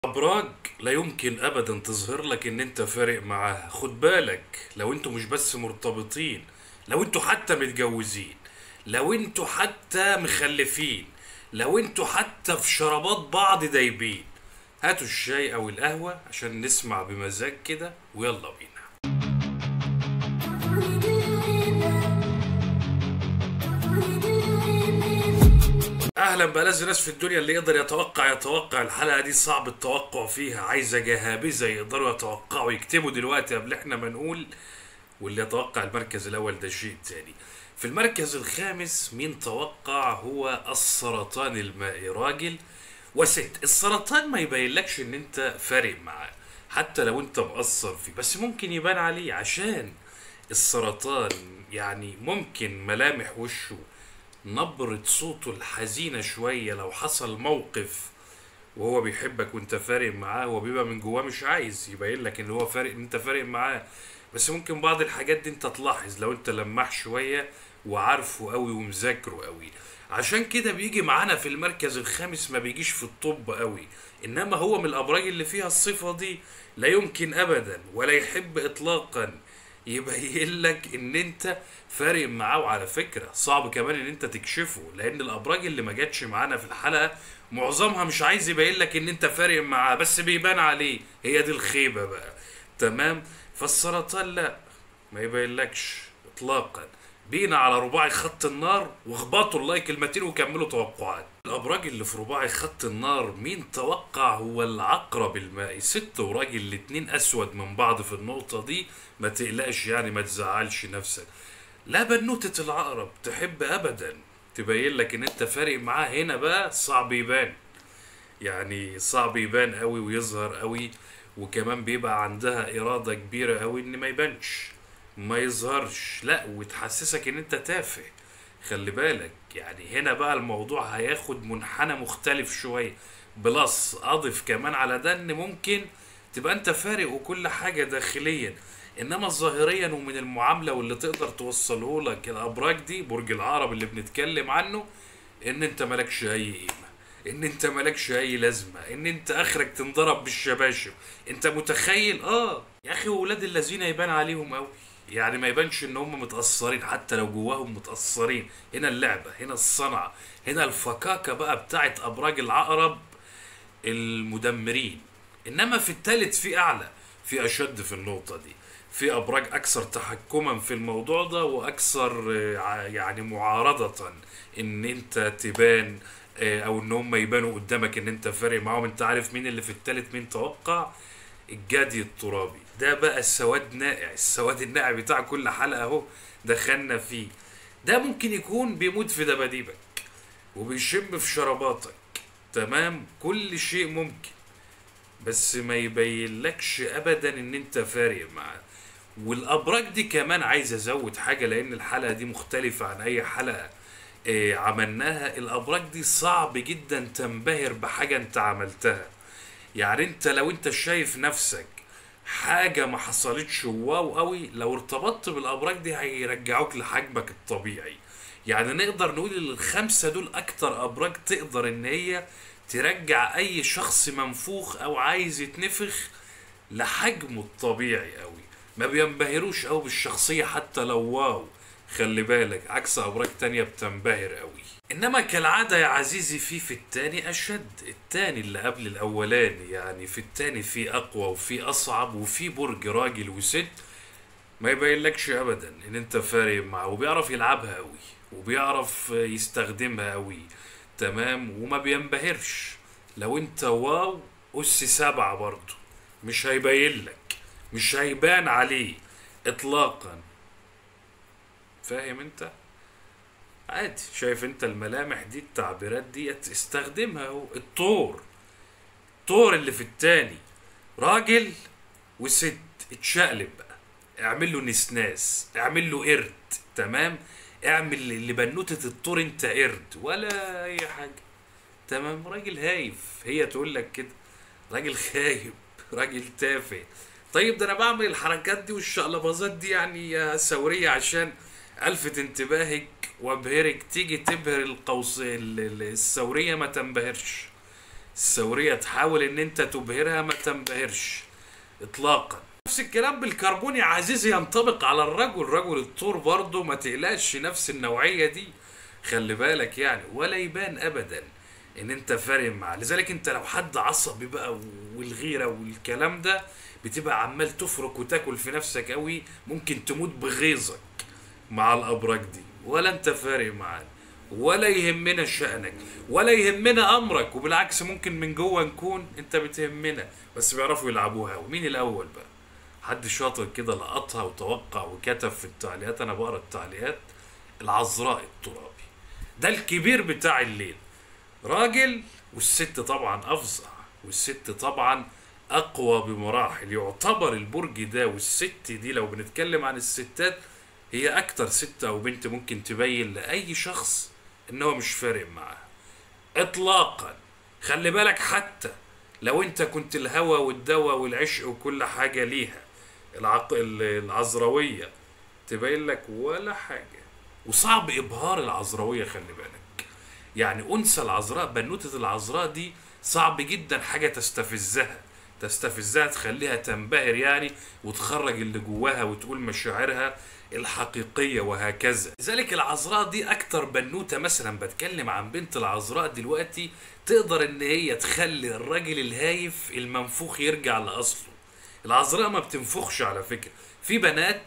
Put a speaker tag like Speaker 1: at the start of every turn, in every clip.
Speaker 1: أبراج لا يمكن أبدا تظهر لك إن أنت فارق معاها. خد بالك، لو أنتوا مش بس مرتبطين، لو أنتوا حتى متجوزين، لو أنتوا حتى مخلفين، لو أنتوا حتى في شرابات بعض دايبين، هاتوا الشاي أو القهوة عشان نسمع بمزاج كده ويلا بينا. اهلا بألذ ناس في الدنيا. اللي يقدر يتوقع الحلقه دي صعب التوقع فيها، عايزه جهابذه يقدروا يتوقعوا يكتبوا دلوقتي قبل احنا ما نقول. واللي يتوقع المركز الاول ده شيء تاني. في المركز الخامس مين توقع؟ هو السرطان المائي، راجل وست. السرطان ما يبينلكش ان انت فارق معاه حتى لو انت مقصر فيه، بس ممكن يبان عليه عشان السرطان يعني ممكن ملامح وشه، نبرة صوته الحزينة شوية لو حصل موقف وهو بيحبك وانت فارق معاه، هو بيبقى من جواه مش عايز يبين لك ان هو فارق، ان انت فارق معاه. بس ممكن بعض الحاجات دي انت تلاحظ لو انت لماح شوية وعارفه قوي ومذاكره قوي. عشان كده بيجي معانا في المركز الخامس، ما بيجيش في الطب قوي، انما هو من الابراج اللي فيها الصفة دي. لا يمكن ابدا ولا يحب اطلاقا يبين لك ان انت فارق معاه. وعلى فكرة صعب كمان ان انت تكشفه، لان الابراج اللي ما جاتش معانا في الحلقة معظمها مش عايز يبين لك ان انت فارق معاه، بس بيبان عليه. هي دي الخيبة بقى. تمام. فالسرطان لا، ما يبينلكش اطلاقا. بينا على رباعي خط النار واخبطوا اللايك كلمتين وكملوا توقعات. الابراج اللي في رباعي خط النار مين توقع؟ هو العقرب المائي، ست وراجل الاتنين اسود من بعض في النقطة دي. ما تقلقش يعني، ما تزعلش نفسك. لا، بنوتة العقرب تحب ابدا تبين لك ان انت فارق معاه. هنا بقى صعب يبان، يعني صعب يبان قوي ويظهر قوي. وكمان بيبقى عندها إرادة كبيرة قوي إن ما يبانش، ما يظهرش، لا، وتحسسك إن أنت تافه. خلي بالك، يعني هنا بقى الموضوع هياخد منحنى مختلف شوية. بلس أضف كمان على ده إن ممكن تبقى أنت فارق وكل حاجة داخليا، إنما ظاهريا ومن المعاملة واللي تقدر توصله لك الأبراج دي، برج العقرب اللي بنتكلم عنه، إن أنت مالكش أي قيمة، ان انت مالكش اي لازمه، ان انت اخرك تنضرب بالشباشب. انت متخيل؟ يا اخي، ولاد الذين يبان عليهم قوي، يعني ما يبانش ان هم متاثرين حتى لو جواهم متاثرين. هنا اللعبه، هنا الصنعه، هنا الفكاكه بقى بتاعت ابراج العقرب المدمرين. انما في التالت في اعلى، في اشد في النقطه دي. في ابراج اكثر تحكما في الموضوع ده واكثر يعني معارضه ان انت تبان، او ان هم يبانوا قدامك ان انت فارق معاهم. انت عارف مين اللي في التالت؟ مين توقع؟ الجدي الترابي. ده بقى السواد نائع، السواد النائع بتاع كل حلقة اهو دخلنا فيه. ده ممكن يكون بيموت في دباديبك وبيشم في شراباتك، تمام، كل شيء ممكن، بس ما يبينلكش ابدا ان انت فارق معاه. والابراج دي كمان عايز ازود حاجة، لان الحلقة دي مختلفة عن اي حلقة عملناها. الابراج دي صعب جدا تنبهر بحاجة انت عملتها. يعني انت لو انت شايف نفسك حاجة ما حصلتش واو قوي، لو ارتبطت بالابراج دي هيرجعوك لحجمك الطبيعي. يعني نقدر نقول ان الخمسة دول اكتر ابراج تقدر ان هي ترجع اي شخص منفوخ او عايز يتنفخ لحجمه الطبيعي قوي. ما بينبهروش قوي بالشخصية حتى لو واو. خلي بالك، عكس ابراج تانية بتنبهر قوي. انما كالعادة يا عزيزي، في التاني اشد. التاني اللي قبل الاولاني، يعني في التاني في اقوى وفي اصعب، وفي برج راجل وست ما يبينلكش ابدا ان انت فارق معاه، وبيعرف يلعبها قوي وبيعرف يستخدمها قوي. تمام. وما بينبهرش لو انت واو اس سبعة برضه، مش هيبين لك، مش هيبان عليه اطلاقا. فاهم انت؟ عادي. شايف انت الملامح دي، التعبيرات دي استخدمها اهو. الطور اللي في التاني راجل وست، اتشقلب بقى، اعمل له نسناس، اعمل له قرد. تمام. اعمل اللي بنوتة الطور انت قرد ولا اي حاجة. تمام. راجل هايف، هي تقول لك كده، راجل خايب، راجل تافه. طيب، ده انا بعمل الحركات دي والشقلباظات دي يعني يا ثورية عشان الفت انتباهك وابهرك، تيجي تبهر الثورية ما تنبهرش. الثورية تحاول ان انت تبهرها ما تنبهرش اطلاقا. نفس الكلام بالكربون يا عزيزي ينطبق على الرجل، رجل الطور برضه ما تقلقش نفس النوعية دي، خلي بالك يعني، ولا يبان ابدا ان انت فارق معاه. لذلك انت لو حد عصبي بقى والغيرة والكلام ده بتبقى عمال تفرك وتاكل في نفسك قوي، ممكن تموت بغيظك مع الابراج دي، ولا انت فارق معانا، ولا يهمنا شأنك، ولا يهمنا امرك، وبالعكس ممكن من جوه نكون انت بتهمنا، بس بيعرفوا يلعبوها. ومين الاول بقى؟ حد شاطر كده لقطها وتوقع وكتب في التعليقات، انا بقرا التعليقات. العذراء الترابي ده الكبير بتاع الليل، راجل، والست طبعا افظع، والست طبعا اقوى بمراحل. يعتبر البرج ده والست دي لو بنتكلم عن الستات هي اكتر ست او بنت ممكن تبين لاي شخص ان هو مش فارق معاها اطلاقا. خلي بالك حتى لو انت كنت الهوى والدواء والعشق وكل حاجة ليها، العذراوية تبين لك ولا حاجة. وصعب ابهار العذراوية، خلي بالك يعني انثى العذراء، بنوتة العذراء دي صعب جدا حاجة تستفزها تخليها تنبهر يعني، وتخرج اللي جواها وتقول مشاعرها الحقيقية وهكذا. لذلك العذراء دي اكتر بنوتة، مثلا بتكلم عن بنت العذراء دلوقتي، تقدر ان هي تخلي الراجل الهايف المنفوخ يرجع لاصله. العذراء ما بتنفخش على فكرة، في بنات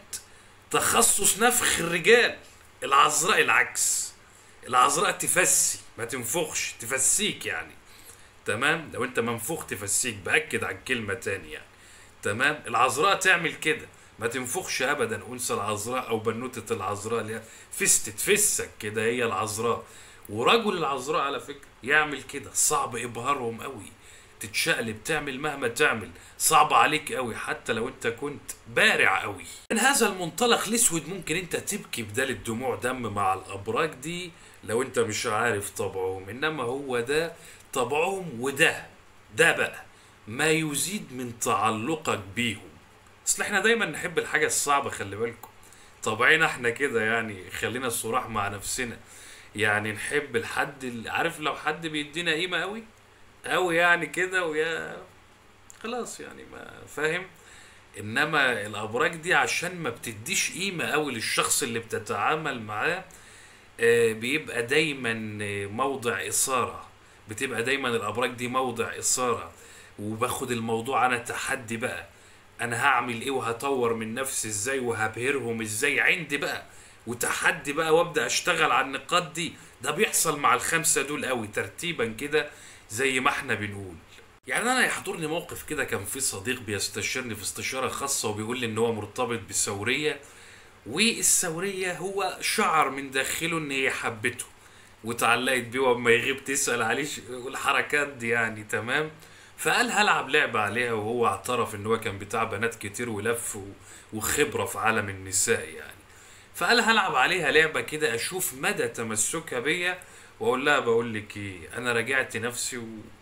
Speaker 1: تخصص نفخ الرجال، العذراء العكس، العذراء تفسي ما تنفخش، تفسيك يعني، تمام؟ لو انت منفوخ تفسيك، باكد على الكلمه تاني يعني، تمام؟ العذراء تعمل كده، ما تنفخش ابدا. انثى العذراء او بنوته العذراء اللي هي فست تفسك كده، هي العذراء. ورجل العذراء على فكره يعمل كده، صعب ابهارهم قوي، تتشقلب تعمل مهما تعمل، صعب عليك قوي حتى لو انت كنت بارع قوي. من هذا المنطلق الاسود ممكن انت تبكي بدال الدموع دم مع الابراج دي لو انت مش عارف طبعهم، انما هو ده طبعهم، ده بقى ما يزيد من تعلقك بيهم. اصل احنا دايما نحب الحاجة الصعبة، خلي بالكم طبعنا احنا كده يعني، خلينا صراح مع نفسنا يعني، نحب الحد اللي عارف لو حد بيدينا قيمة قوي قوي يعني كده، ويا خلاص يعني ما فاهم. انما الابراج دي عشان ما بتديش قيمة قوي للشخص اللي بتتعامل معاه، بيبقى دايما موضع اثارة، بتبقى دايما الابراج دي موضع اثارة. وباخد الموضوع انا تحدي بقى، انا هعمل ايه وهطور من نفسي ازاي وهبهرهم ازاي عندي بقى، وتحدي بقى، وابدا اشتغل على النقاط دي. ده بيحصل مع الخمسة دول قوي ترتيبا كده زي ما احنا بنقول. يعني انا يحضرني موقف كده، كان في صديق بيستشيرني في استشارة خاصة وبيقول لي ان هو مرتبط بثورية، والثورية هو شعر من داخله ان هي حبته وتعلقت بيه، وما يغيب تسأل عليه والحركات دي يعني، تمام؟ فقال هلعب لعبة عليها، وهو اعترف ان هو كان بتاع بنات كتير ولف وخبرة في عالم النساء يعني. فقال هلعب عليها لعبة كده اشوف مدى تمسكها بيا، واقول لها بقول لك ايه، انا راجعت نفسي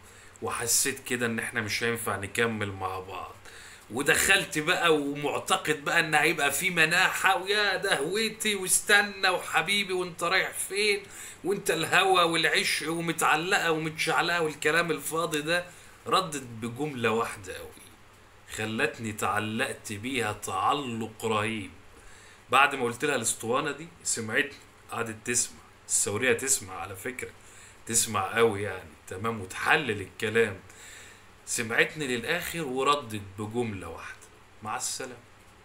Speaker 1: وحسيت كده ان احنا مش هينفع نكمل مع بعض، ودخلت بقى ومعتقد بقى ان هيبقى في مناحة، ويا ده هويتي واستنى وحبيبي وانت رايح فين وانت الهوى والعشق ومتعلقة ومتشعلقة والكلام الفاضي ده. ردت بجملة واحدة قوي خلتني تعلقت بيها تعلق رهيب. بعد ما قلت لها الاسطوانة دي سمعتني، قعدت تسمع، الثورية تسمع على فكرة، تسمع قوي يعني، تمام، وتحلل الكلام. سمعتني للآخر وردت بجملة واحدة، مع السلامة.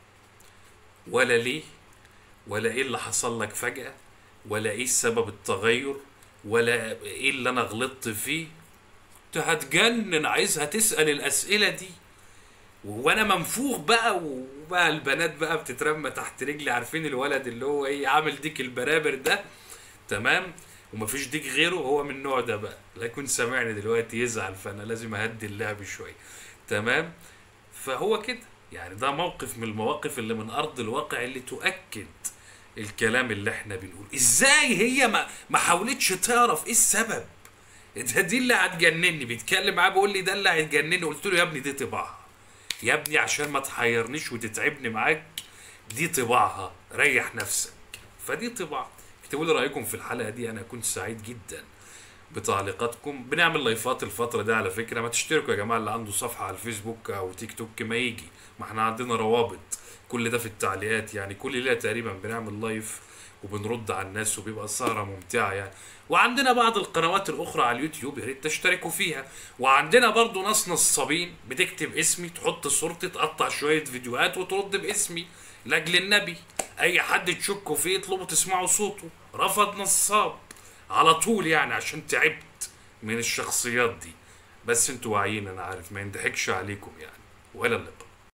Speaker 1: ولا ليه، ولا ايه اللي حصل لك فجأة، ولا ايه سبب التغير، ولا ايه اللي انا غلطت فيه. كنت هتجنن عايزها تسأل الأسئلة دي، وانا منفوخ بقى، وبقى البنات بقى بتترمى تحت رجلي، عارفين الولد اللي هو ايه، عامل ديك البرابر ده، تمام، ومفيش ديك غيره، هو من النوع ده بقى. لا يكون سامعني دلوقتي يزعل، فانا لازم اهدي اللعب شويه، تمام. فهو كده يعني، ده موقف من المواقف اللي من ارض الواقع اللي تؤكد الكلام اللي احنا بنقول. ازاي هي ما حاولتش تعرف ايه السبب؟ ده دي اللي هتجنني. بيتكلم معاه بيقول لي ده اللي هتجنني، قلت له يا ابني دي طباعها يا ابني، عشان ما تحيرنيش وتتعبني معاك، دي طباعها، ريح نفسك. فدي طباع. اكتبوا لي رايكم في الحلقه دي، انا كنت سعيد جدا بتعليقاتكم. بنعمل لايفات الفترة دي على فكرة، ما تشتركوا يا جماعة اللي عنده صفحة على الفيسبوك او تيك توك ما يجي، ما احنا عندنا روابط، كل ده في التعليقات يعني. كل ليلة تقريبا بنعمل لايف وبنرد على الناس وبيبقى السهرة ممتعة يعني. وعندنا بعض القنوات الأخرى على اليوتيوب يا ريت تشتركوا فيها. وعندنا برضو ناس نصابين بتكتب اسمي، تحط صورتي، تقطع شوية فيديوهات وترد باسمي لأجل النبي. أي حد تشكوا فيه اطلبوا تسمعوا صوته، رفض نصاب على طول يعني، عشان تعبت من الشخصيات دي. بس انتوا واعيين، أنا عارف ما ينضحكش عليكم يعني. وإلى اللقاء.